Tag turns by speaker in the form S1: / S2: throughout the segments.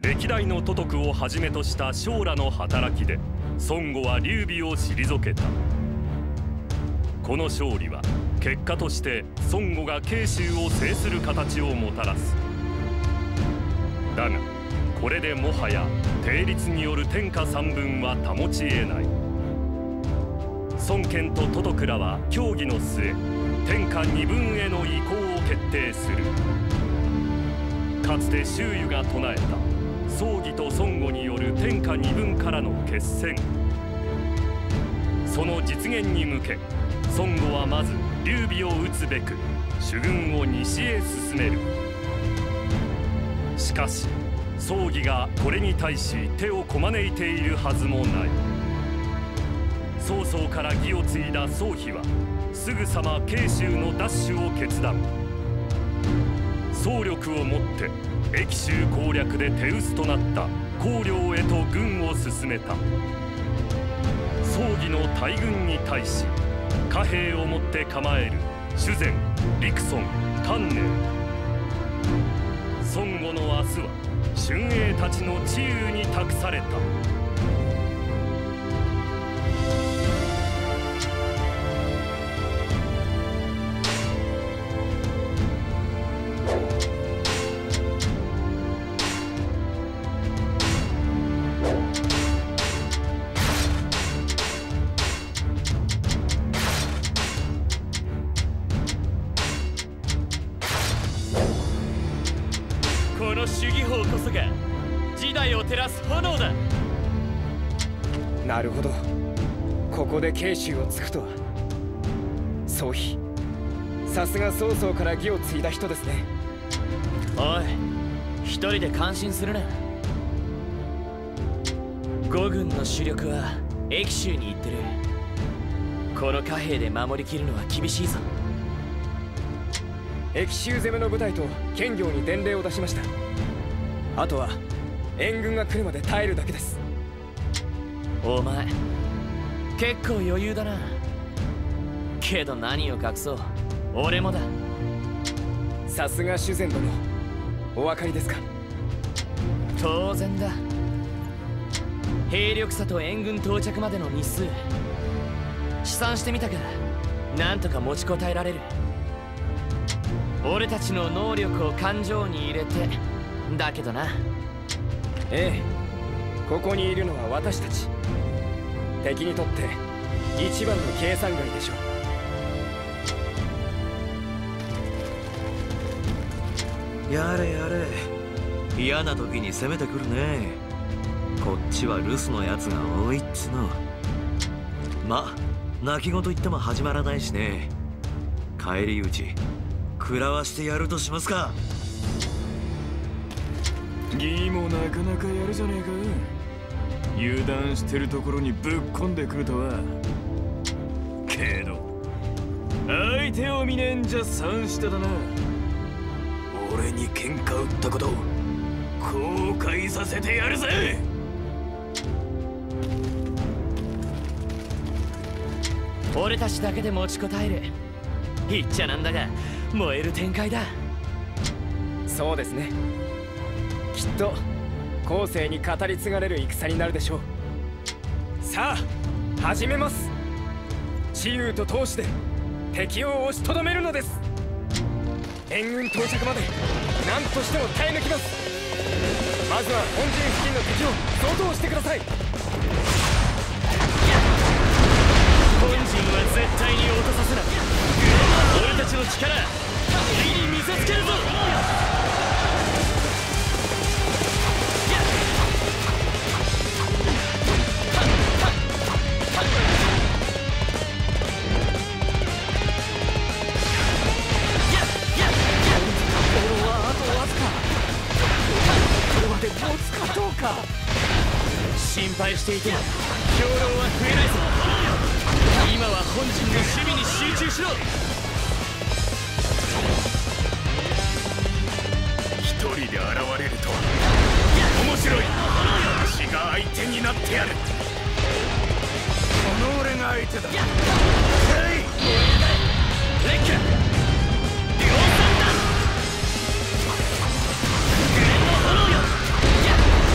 S1: 歴代の都督をはじめとした将羅の働きで孫悟は劉備を退けた。この勝利は結果として孫悟が慶州を制する形をもたらす。だがこれでもはや定律による天下三分は保ち得ない。孫権と都督らは協議の末、天下二分への移行を決定する。かつて周瑜が唱えた曹魏と孫悟による天下二分からの決戦、その実現に向け孫悟はまず劉備を討つべく主軍を西へ進める。しかし曹魏がこれに対し手をこまねいているはずもない。曹操から義を継いだ曹丕はすぐさま慶州の奪取を決断。総力をもって益州攻略で手薄となった公領へと軍を進めた。曹魏の大軍に対し貨幣をもって構える主善、陸遜、関寧。孫悟の明日は春英たちの治癒に託された。
S2: この主義法こそが時代を照らす炎だ。
S3: なるほど、ここで慶州を継ぐとは。曹丕、さすが曹操から義を継いだ人ですね。
S2: おい、一人で感心するな。五軍の主力は益州に行ってる。この貨幣で守りきるのは厳しいぞ。
S3: 益州攻めの部隊と兼業に伝令を出しました。あとは援軍が来るまで耐えるだけです。
S2: お前結構余裕だな。けど何を隠そう、俺もだ。
S3: さすが主善殿、お分かりですか？
S2: 当然だ。兵力差と援軍到着までの日数試算してみたが、なんとか持ちこたえられる。俺たちの能力を勘定に入れてだけどな。
S3: ええ、ここにいるのは私たち。敵にとって一番の計算外でしょ
S4: う。やれやれ、嫌な時に攻めてくるね。こっちは留守のやつが多いっつの。ま、泣き言言っても始まらないしね。返り討ち食らわしてやるとしますか。
S5: 義もなかなかやるじゃねえか。油断してるところにぶっ込んでくるとは。けど相手を見ねえんじゃ三下だな。俺に喧嘩売ったこと後悔させてやるぜ。
S2: 俺たちだけで持ちこたえる。言っちゃなんだが燃える展開だ。
S3: そうですね。きっと後世に語り継がれる戦になるでしょう。さあ始めます。知勇と闘志で敵を押しとどめるのです。援軍到着まで何としても耐え抜きます。まずは本陣付近の敵を掃討してください。
S2: 本陣は絶対に落とさせない。俺たちの力敵に見せつけるぞ。心配していても兵糧は増えないぞ。今は本陣の守備に集中しろ。
S5: 一人で現れるとは面白い。私が相手になってやる。この俺が相手だ。
S2: レック量産だ。グレンの炎よ。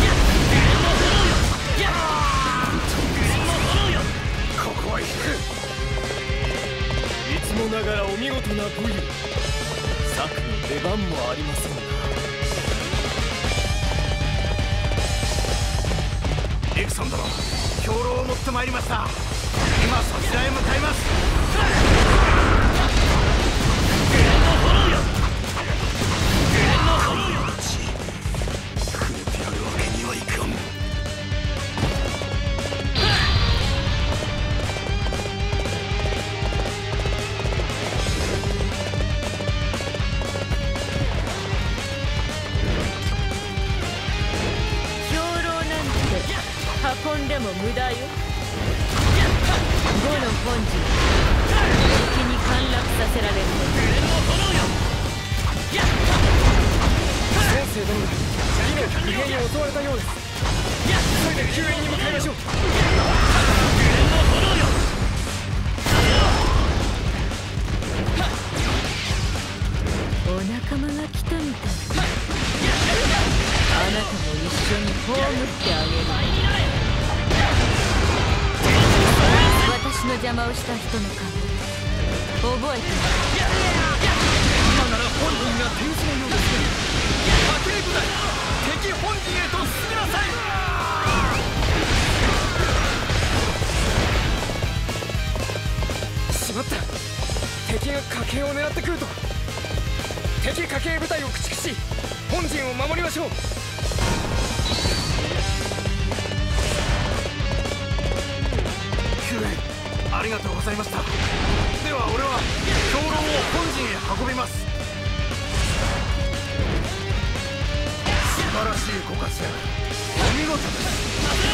S3: 見事な武勇、策の出番もありませんが。
S6: リクソン殿、兵糧を持ってまいりました。今そちらへ向かいます。触れてやるわけにはいかん。
S7: 運んでも無駄よ。呉の本陣敵に陥落させられる。
S3: 先生殿が次の異変に襲われたようです。急いで救援に向かいましょう。
S7: お仲間が来たみたい。あなたも一緒に葬ってあげる。私の邪魔をした人の顔覚えてる。
S6: 今なら本陣が手薄のようですね。家計部隊、敵本陣へと進みなさい。
S3: しまった。敵が家計を狙ってくると。敵家計部隊を駆逐し本陣を守りましょう。
S6: 救援ありがとうございました。では俺は兵糧を本陣へ運びます。素晴らしいご活躍、お見事です。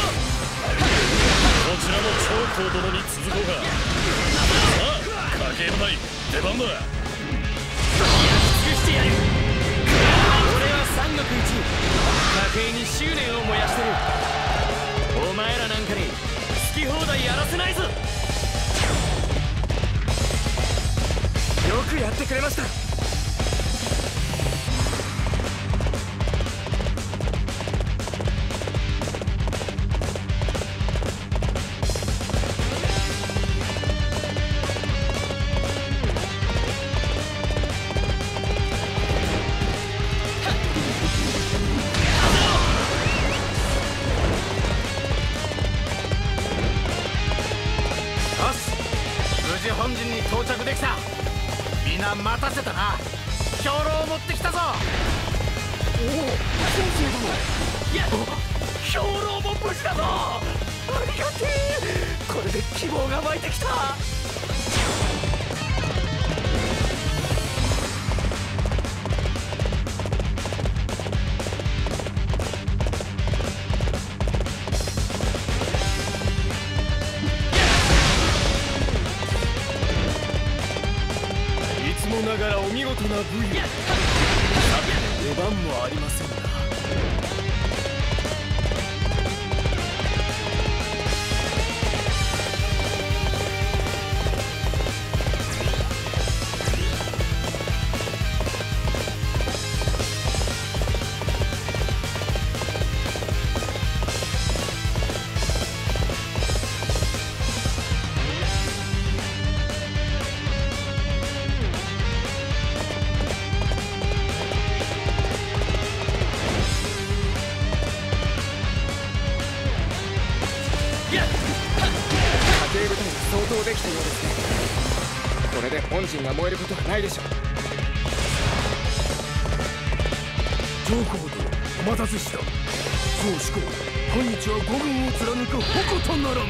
S1: こちらも長江殿に続こうか。さあ家計部隊出番だ。やり尽くしてやる。
S2: 俺は三国一家計に執念を燃やしてる。お前らなんかに好き放題やらせないぞ。
S3: よくやってくれました。
S6: 本陣に到着できた。みんな待たせたな。兵糧を持ってきたぞ。おお、先生殿。いや、兵糧も無事だぞ。ありがてえ。これで希望が湧いてきた。
S3: ながらお見事な武勇、出番もありませんが。相当できたようですね。これで本陣が燃えることはないでしょう。
S6: 上皇殿、お待たせした。宗主公、今日は五軍を貫く矛とならん。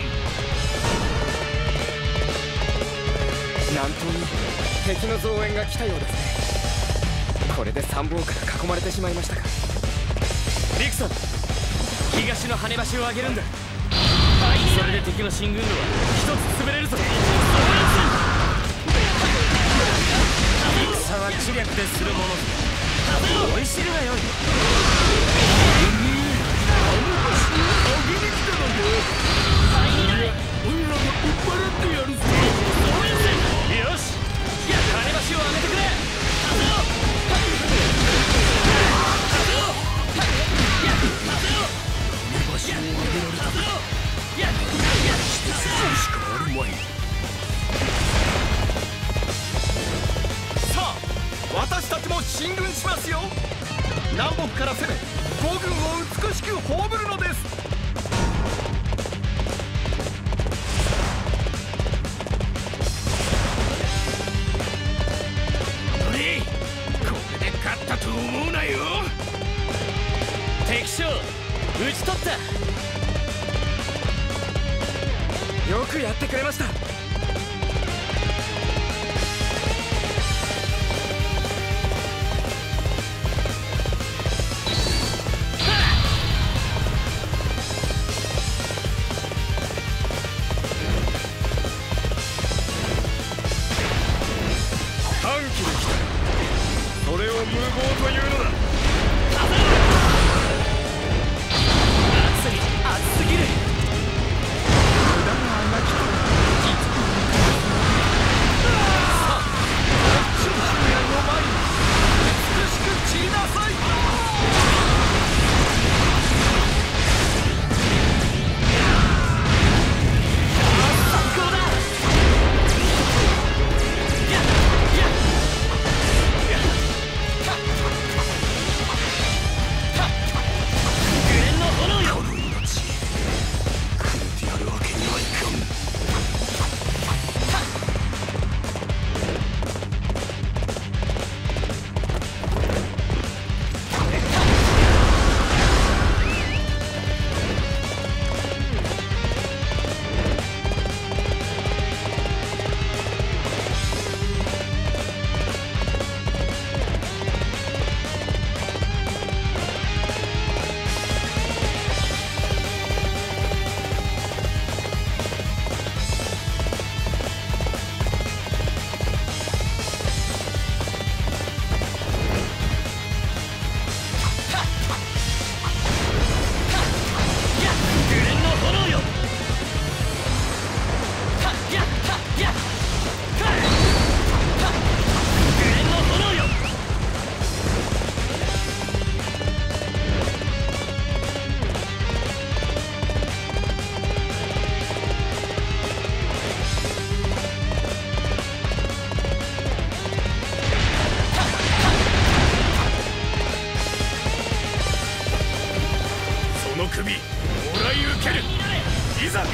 S3: 南東に敵の増援が来たようですね。これで三方から囲まれてしまいましたか。
S2: リクソン、東の跳ね橋を上げるんだ。それで敵の進軍路は一つ潰れるぞ。戦は知略でするもの。思い知るがよい。
S6: 俺らが引っ張ってやるぞ。
S2: よし、跳ね橋を上げてくれ。
S6: 橋を上げられたか。して進むしかあるまい。 を進軍しますよ。南北から攻め五軍を美しく葬るのです。
S5: これで勝ったと思うなよ。
S2: 敵将討ち取った。
S3: よくやってくれました。
S5: それを無謀というのだ。
S2: 熱すぎる。
S6: 無駄がなきと実にさあ長州屋の前に美しく散りなさい。
S2: 最高だ。
S5: 首もらい受ける。いざ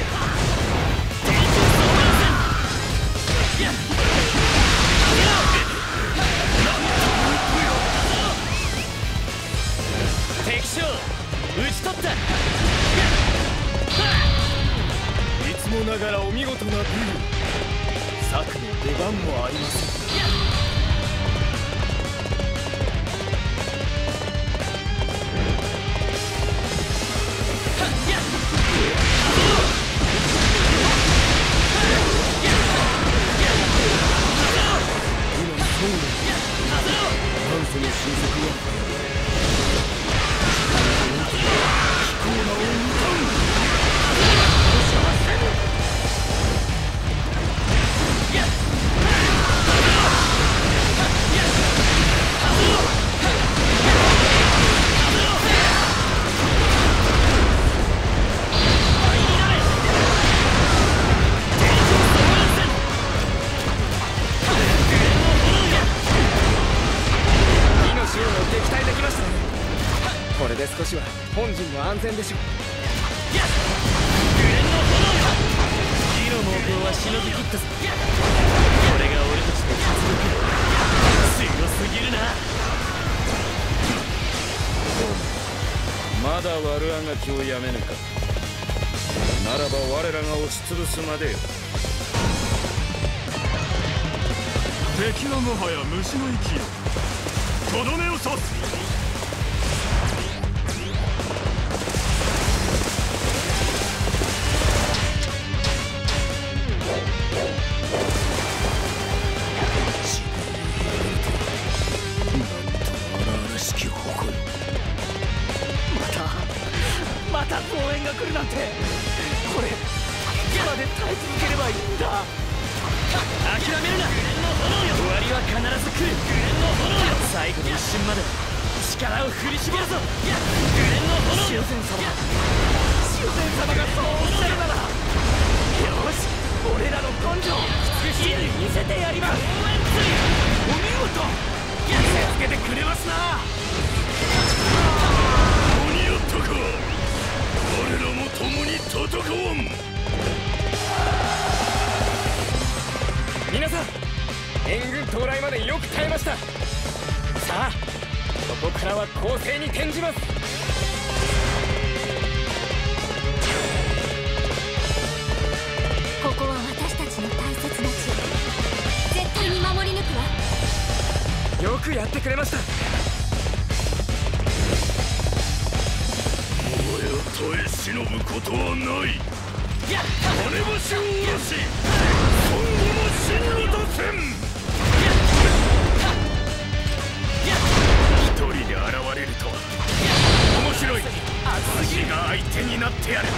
S2: 敵将討ち取った。
S3: いつもながらお見事な武勇。策の出番もありません。その神速は飛行なを歌う。これで少しは本陣も安全でしょう。
S2: 火の猛攻はしのぎ切ったぞ。これが俺たちの実力。強すぎるな。
S5: まだ悪あがきをやめぬか。ならば我らが押しつぶすまでよ。
S1: 敵はもはや虫の息よ。とどめを刺す。
S6: また増援が来るなんて。これいつまで耐え続ければいいんだ。
S2: 諦めるな。終わりは必ず来る。最後の一瞬まで力を振り絞るぞ。
S6: 修善様がそうおっしゃるなら、よし俺らの根性見せてやります。お見事。見せつけてく
S3: 使えました。さあここからは攻勢に転じます。
S7: ここは私たちの大切な地。絶対に守り抜くわ。
S3: よくやってくれました。
S1: もはや耐え忍ぶことはない。金橋を下ろし今後の真にとせん。一人で現れるとは面白い。私が相手になってやる。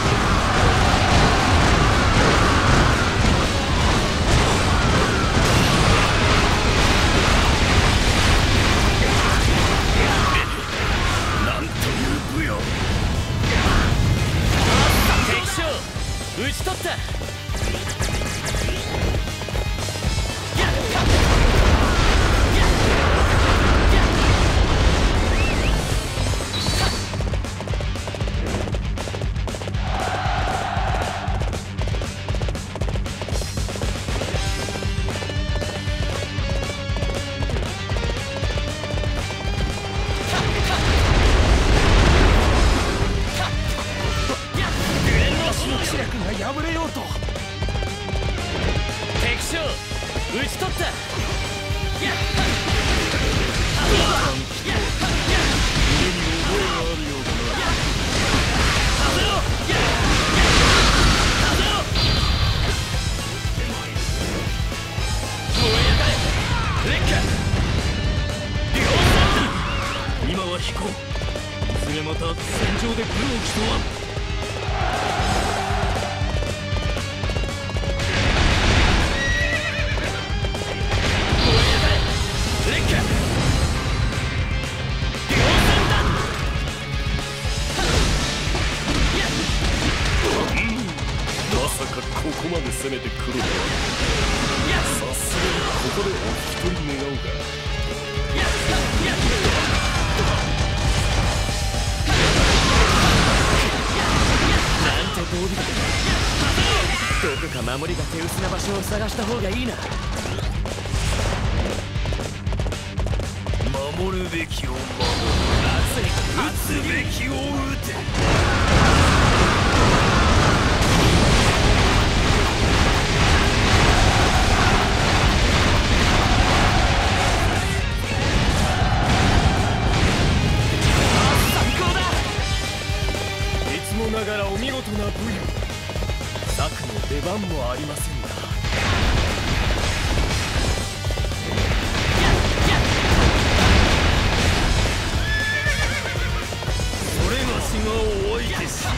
S1: なんという武勇。
S2: 敵将討ち取った。
S5: 今は引こう。いずれまた戦場で苦労しとは。
S1: まさかここまで攻めてくるとは。さすがにここでお引き取り願うか。
S2: なんて道理だ。どこか守りが手薄な場所を探した方がいいな。
S1: 守るべきを守る。撃つべきを撃て。
S3: ながらお見事な武勇。策の出番もありませんが。
S1: それがしがお相手し。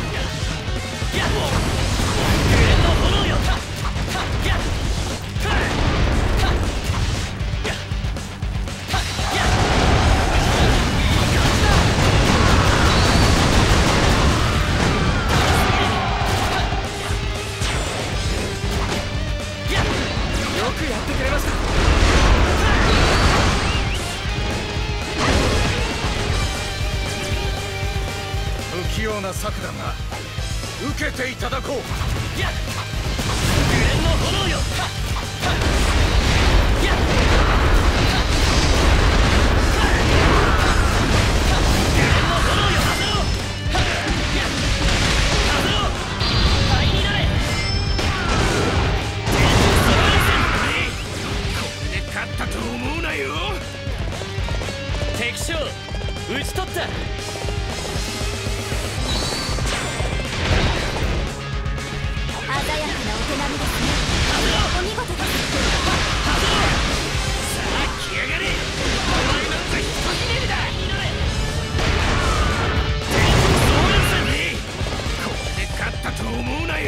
S6: 不器用な策だが受けていただこう。
S2: 敵将討ち取った。
S7: 鮮やかなお手並みですね。お見事です。
S1: さあ来やがれ。お前なんかひとひねりだ。そうなんさね。これで勝ったと思うなよ。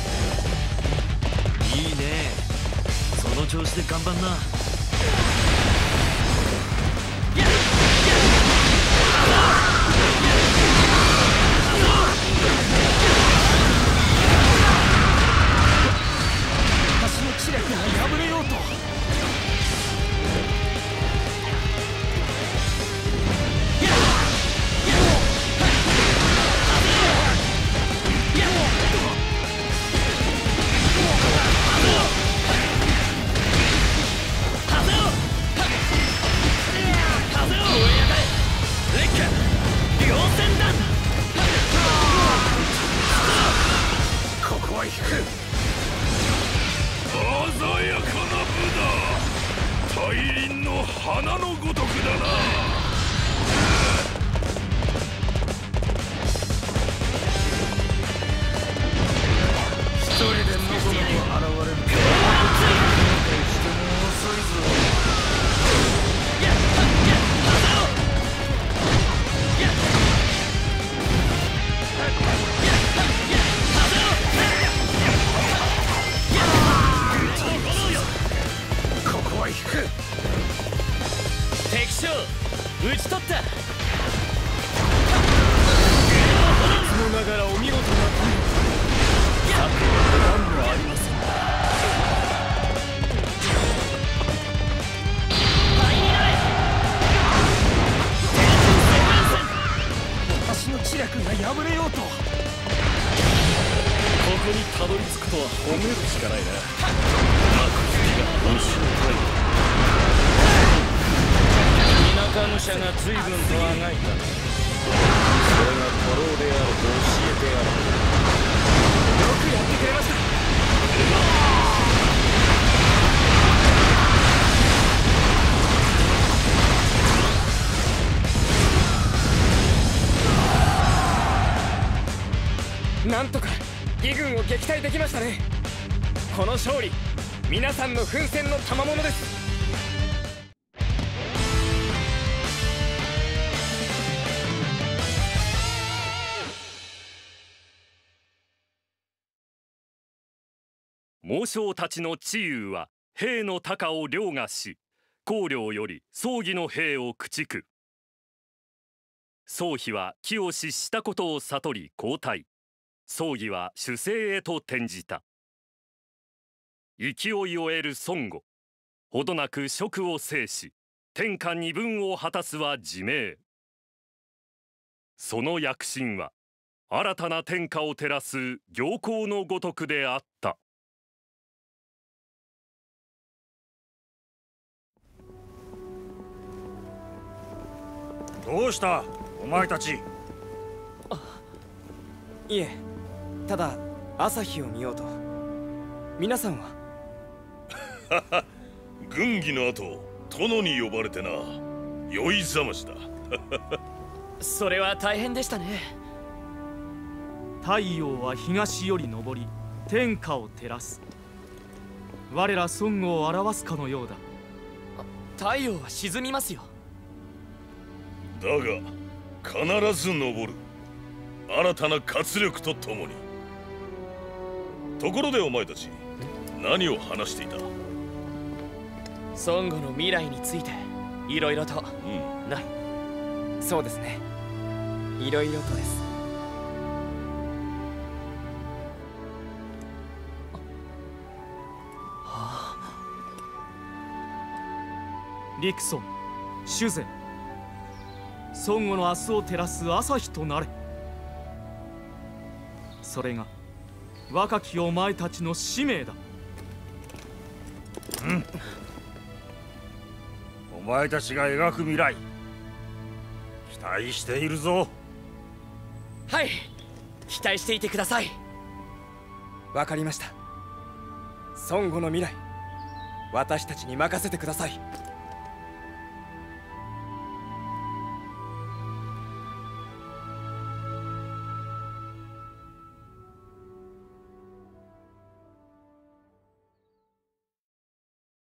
S4: いいね。その調子で頑張んな。
S3: 知略が破れようと。
S6: 花のごとくだな。一人でのこのこ現れるか。しても遅いぞ。ここは引く。
S2: 敵将討ち取った。い
S3: つもながらお見事な
S2: 策は何もありません。
S6: 私の知略が破れようと。ここにたどり着くとは褒めるしかないな。田舎武者が随分とあがいた。それが古老であると教えてやる。
S3: よくやってくれました。なんとか義軍を撃退できましたね。この勝利、皆さんの奮戦の賜物です。
S1: 猛将たちの知勇は兵の高を凌駕し、公領より葬儀の兵を駆逐。宗妃は気を失したことを悟り交代。葬儀は守勢へと転じた。勢いを得る孫悟、ほどなく職を制し、天下二分を果たすは自明。その躍進は新たな天下を照らす行幸のごとくであった。
S6: どうしたお前たち。
S3: いえ、ただ朝日を見ようと。皆さんは
S6: 軍議の後殿に呼ばれてな。酔いざましだ。
S2: それは大変でしたね。
S8: 太陽は東より昇り天下を照らす。我ら孫悟を表すかのようだ。
S2: 太陽は沈みますよ。
S6: だが必ず昇る。新たな活力とともに。ところでお前たち、何を話していた？
S2: 孫悟の未来についていろいろと。な。
S3: そうですね、いろいろとです。
S8: 陸孫、主膳、孫悟の明日を照らす朝日となれ。それが若きお前たちの使命だ。
S6: お前たちが描く未来、期待しているぞ。
S2: はい、期待していてください。
S3: わかりました。孫悟の未来、私たちに任せてください。